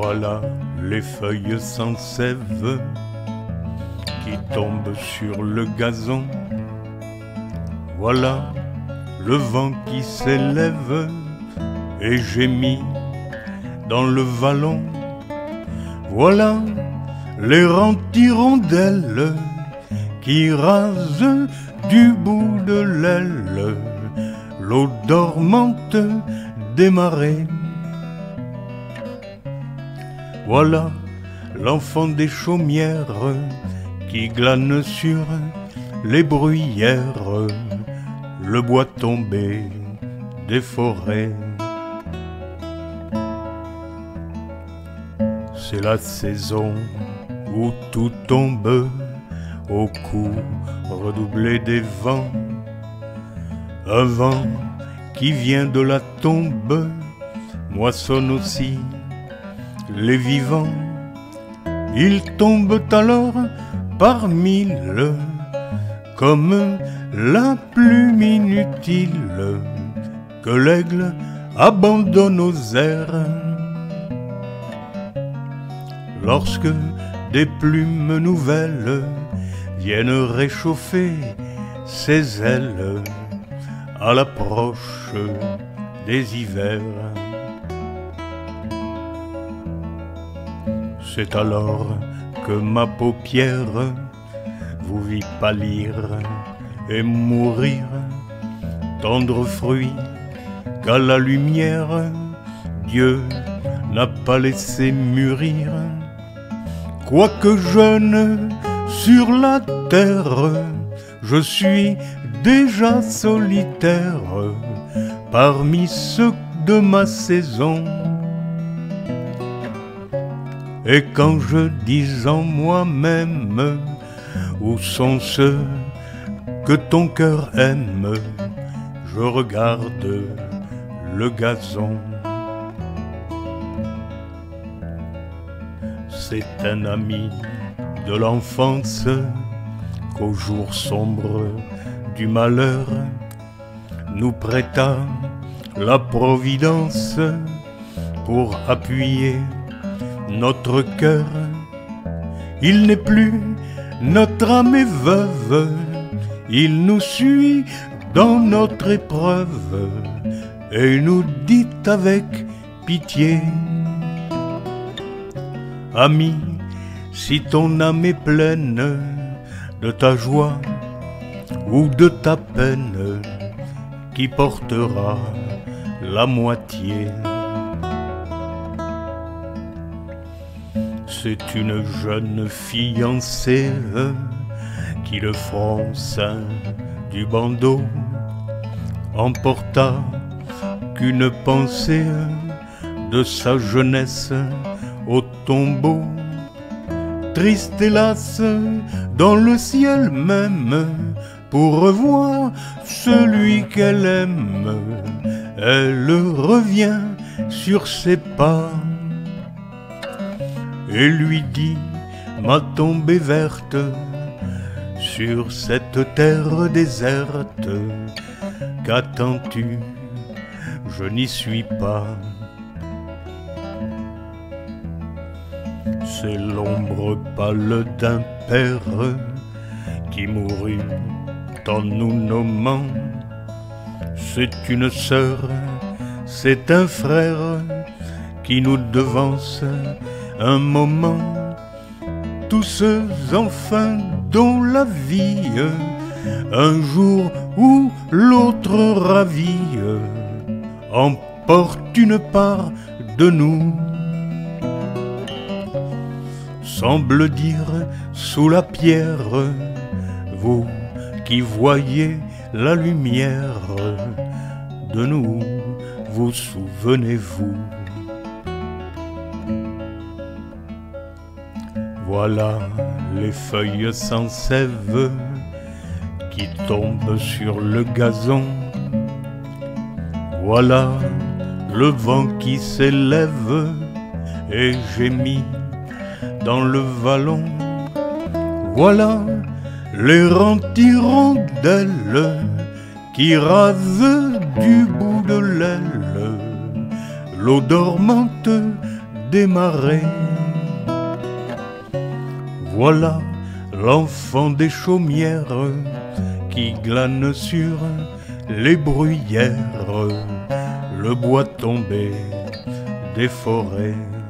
Voilà les feuilles sans sève qui tombent sur le gazon. Voilà le vent qui s'élève et gémit dans le vallon. Voilà l'errante hirondelle qui rase du bout de l'aile l'eau dormante des marais. Voilà l'enfant des chaumières qui glane sur les bruyères le bois tombé des forêts. C'est la saison où tout tombe au coup redoublé des vents. Un vent qui vient de la tombe moissonne aussi les vivants. Ils tombent alors par mille comme la plume inutile que l'aigle abandonne aux airs. Lorsque des plumes nouvelles viennent réchauffer ses ailes à l'approche des hivers, c'est alors que ma paupière vous vit pâlir et mourir, tendre fruit qu'à la lumière Dieu n'a pas laissé mûrir. Quoique jeune sur la terre, je suis déjà solitaire parmi ceux de ma saison. Et quand je dis en moi-même où sont ceux que ton cœur aime, je regarde le gazon. C'est un ami de l'enfance qu'au jour sombre du malheur nous prêta la providence pour appuyer notre cœur. Il n'est plus notre âme est veuve, il nous suit dans notre épreuve et nous dit avec pitié: ami, si ton âme est pleine de ta joie ou de ta peine, qui portera la moitié? C'est une jeune fiancée qui, le front ceint du bandeau, emporta qu'une pensée de sa jeunesse au tombeau. Triste hélas dans le ciel même pour revoir celui qu'elle aime, elle revient sur ses pas et lui dit: ma tombe est verte sur cette terre déserte, qu'attends-tu? Je n'y suis pas. C'est l'ombre pâle d'un père qui mourut en nous nommant. C'est une sœur, c'est un frère qui nous devance un moment. Tous ceux enfin dont la vie un jour ou l'autre ravie emporte une part de nous, semble dire sous la pierre: vous qui voyez la lumière de nous, vous souvenez-vous? Voilà les feuilles sans sève qui tombent sur le gazon. Voilà le vent qui s'élève et gémit dans le vallon. Voilà l'errante hirondelle qui rase du bout de l'aile l'eau dormante des marais. Voilà l'enfant des chaumières qui glane sur les bruyères le bois tombé des forêts.